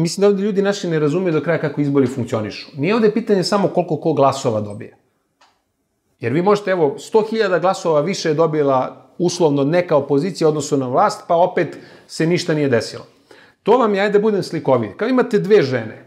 mislim da ovde ljudi naši ne razumeju do kraja kako izbori funkcionišu. Nije ovde pitanje samo koliko ko glasova dobije. Jer vi možete, evo, 100.000 glasova više je dobila uslovno neka opozicija odnosno na vlast, pa opet se ništa nije desilo. To vam je, ajde da budem slikoviji. Kao imate dve žene,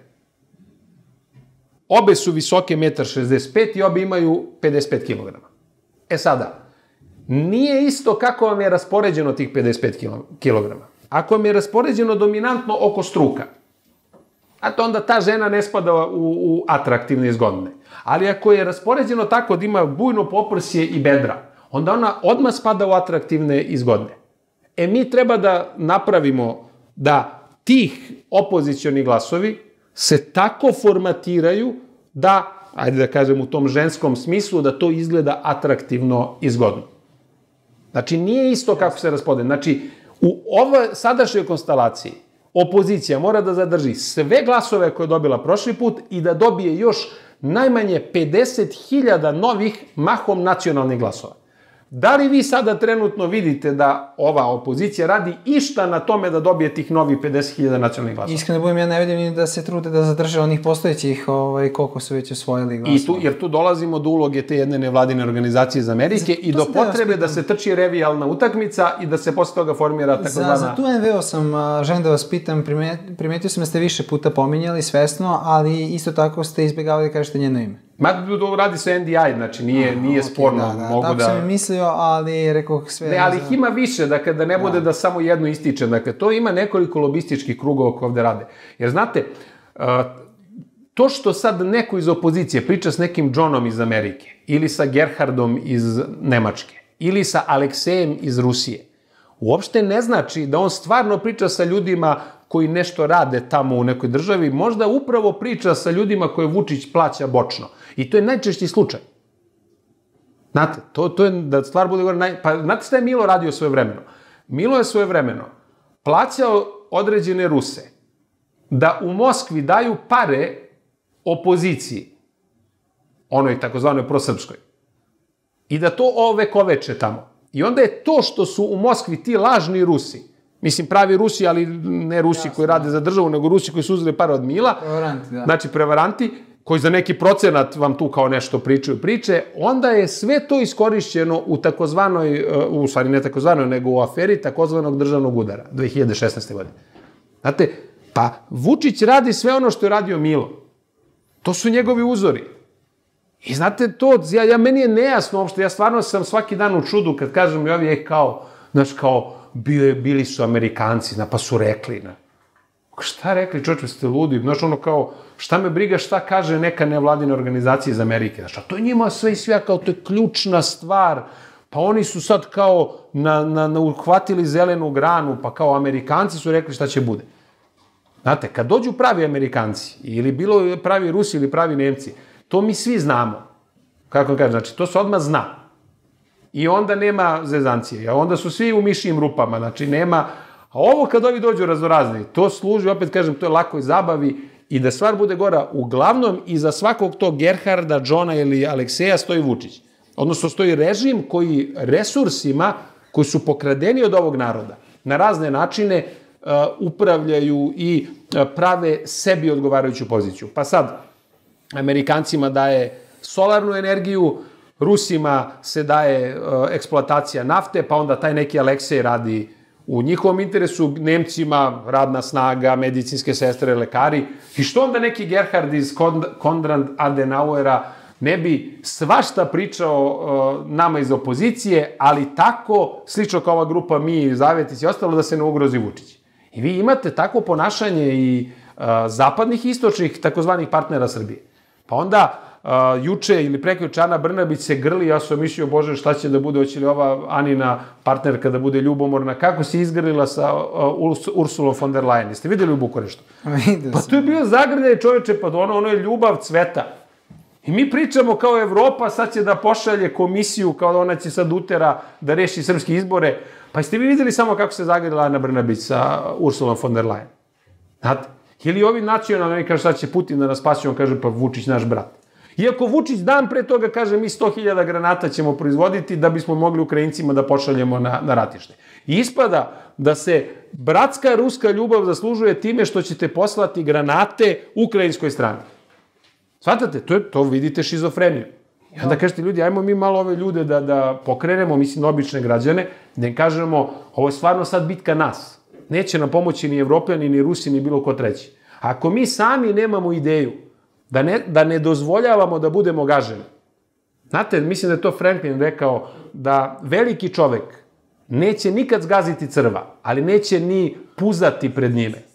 obe su visoke 1,65 m i obe imaju 55 kg. E sada, nije isto kako vam je raspoređeno tih 55 kg. Ako vam je raspoređeno dominantno oko struka, a to onda ta žena ne spada u atraktivne i zgodne. Ali ako je raspoređeno tako da ima bujno poprsje i bedra, onda ona odmah spada u atraktivne i zgodne. E mi treba da napravimo da tih opozicioni glasovi se tako formatiraju da, ajde da kažem u tom ženskom smislu, da to izgleda atraktivno i zgodno. Znači, nije isto kako se raspodeli. Znači, u ovoj sadašnjoj konstelaciji opozicija mora da zadrži sve glasove koje je dobila prošli put i da dobije još najmanje 50.000 novih, mahom nacionalnih glasova. Da li vi sada trenutno vidite da ova opozicija radi išta na tome da dobije tih novih 50.000 nacionalnih glasova? Iskreno budem, ja ne vidim ni da se trude da zadrže onih postojećih koliko su već osvojili glasova. Jer tu dolazimo do uloge te jedne nevladine organizacije iz Amerike i do potrebe da se trči revijalna utakmica i da se posle toga formira takozvana... Za tu NVO želim da vas pitam, primetio sam da ste više puta pominjali svesno, ali isto tako ste izbjegavali da kažete njeno ime. Radi se NDI, znači nije sporno. Tako sam i mislio, ali rekao sve... Ne, ali ih ima više, dakle, da ne bude da samo jedno ističe. Dakle, to ima nekoliko lobističkih krugova koji ovde rade. Jer, znate, to što sad neko iz opozicije priča s nekim Johnom iz Amerike, ili sa Gerhardom iz Nemačke, ili sa Aleksejem iz Rusije, uopšte ne znači da on stvarno priča sa ljudima koji nešto rade tamo u nekoj državi, možda upravo priča sa ljudima koje Vučić plaća bočno. I to je najčešći slučaj. Znate, to je, da stvar bude gore, pa znate šta je Milo radio svojevremeno? Milo je svojevremeno plaćao određene Ruse da u Moskvi daju pare opoziciji, onoj takozvanoj prosrpskoj, i da to ovekoveče tamo. I onda je to što su u Moskvi ti lažni Rusi, mislim pravi Rusi, ali ne Rusi koji rade za državu, nego Rusi koji su uzeli pare od Mila, znači prevaranti, koji za neki procenat vam tu kao nešto pričaju priče, onda je sve to iskorišćeno u takozvanoj, u stvari ne takozvanoj, nego u aferi takozvanog državnog udara, 2016. godine. Znate, pa Vučić radi sve ono što je radio Milo. To su njegovi uzori. I znate, to, meni je nejasno uopšte, ja stvarno sam svaki dan u čudu kad kažem i ovi je kao, znaš, kao, bili su Amerikanci, pa su rekli, šta rekli, čoče, ste ludi, znaš, ono kao, šta me briga, šta kaže neka nevladina organizacija iz Amerike, znaš, a to je njima sve i sve, kao, to je ključna stvar, pa oni su sad kao uhvatili zelenu granu, pa kao Amerikanci su rekli šta će bude. Znate, kad dođu pravi Amerikanci, ili bilo pravi Rusi ili pravi Nemci, to mi svi znamo. Kako kažem, znači, to se odmah zna. I onda nema zezancije. Onda su svi u mišijim rupama, znači nema... A ovo kad ovi dođu raznorazni, to služi, opet kažem, to je lakoj zabavi i da stvar bude gora, uglavnom iza svakog tog Gerharda, Johna ili Alekseja stoji Vučić. Odnosno, stoji režim koji resursima, koji su pokradeni od ovog naroda, na razne načine upravljaju i prave sebi odgovarajuću poziciju. Pa sad, Amerikancima daje solarnu energiju, Rusima se daje eksploatacija nafte, pa onda taj neki Aleksej radi u njihovom interesu, Nemcima radna snaga, medicinske sestre, lekari. I što onda neki Gerhard iz Konrad Adenauera ne bi svašta pričao nama iz opozicije, ali tako, slično kao ova grupa Mi, Zavetici i ostalo, da se ne ugrozi Vučić. I vi imate takvo ponašanje i zapadnih i istočnih takozvanih partnera Srbije. Pa onda, juče ili prekojuče Ana Brnabić se grli, ja sam mislio, bože, šta će da bude, hoće li ova Anina partnerka da bude ljubomorna, kako se izgrlila sa Ursulom von der Leyen. Jeste videli u Bukureštu? Pa to je bio zagrljaj, čoveče, pa ono je ljubav cveta. I mi pričamo kao Evropa, sad će da pošalje komisiju, kao da ona će sad utera da reši srpske izbore. Pa jeste vi videli samo kako se zagrlila Ana Brnabić sa Ursulom von der Leyen? Znate? Ili ovi nacionalni, oni kažu sad će Putin da nas spasi, on kaže pa Vučić naš brat. Iako Vučić dan pre toga kaže mi 100.000 granata ćemo proizvoditi da bismo mogli Ukrajincima da pošaljemo na ratište. I ispada da se bratska ruska ljubav zaslužuje time što ćete poslati granate ukrajinskoj strani. Svatate, to vidite šizofreniju. I onda kažete ljudi, ajmo mi malo ove ljude da pokrenemo, mislim, obične građane, da im kažemo, ovo je stvarno sad bitka nas. Neće nam pomoći ni Evropljani, ni Rusi, ni bilo ko treći. Ako mi sami nemamo ideju da ne dozvoljavamo da budemo gaženi. Znate, mislim da je to Franklin rekao da veliki čovek neće nikad zgaziti crva, ali neće ni puzati pred njime.